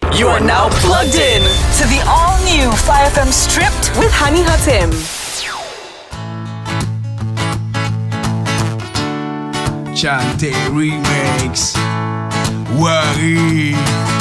You are now plugged in to the all-new 5FM Stripped with Hani Hatim. Cantik Remix Wari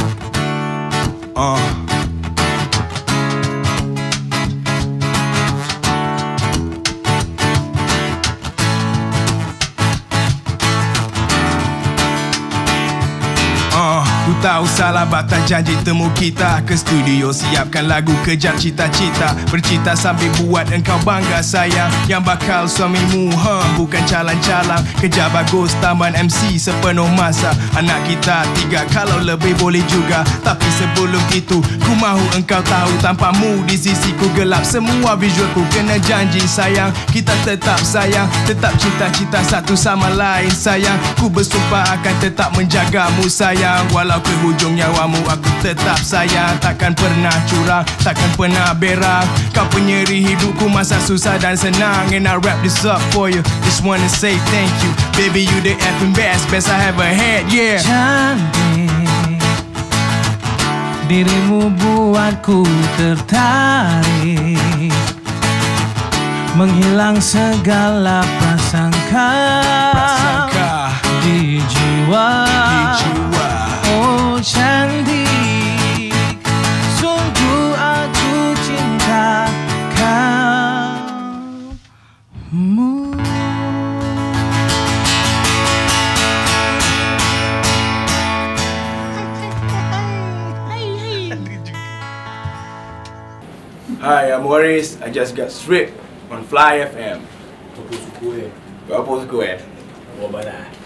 Ku tahu salah batas janji temu kita. Ke studio siapkan lagu kejar cita-cita. Bercita sambil buat engkau bangga sayang. Yang bakal suamimu bukan calang-calang. Kerja bagus taman MC sepenuh masa. Anak kita 3 kalau lebih boleh juga. Tapi sebelum itu ku mahu engkau tahu, tanpamu di sisiku gelap semua visualku. Kena janji sayang, kita tetap sayang, tetap cita-cita satu sama lain sayang. Ku bersumpah akan tetap menjagamu sayang. Walau ke hujung nyawamu aku tetap sayang. Takkan pernah curang, takkan pernah berang. Kau penyeri hidupku masa susah dan senang. And I wrap this up for you, just wanna say thank you. Baby you the effing best, best I ever had, yeah. Cantik, dirimu buatku tertarik. Menghilang segala prasangka di jiwa. Oh cantik, sungguh aku cinta kamu. Hi, I'm Waris. I just got stripped on Fly FM. Apa suku Berapa suku Oh, balas.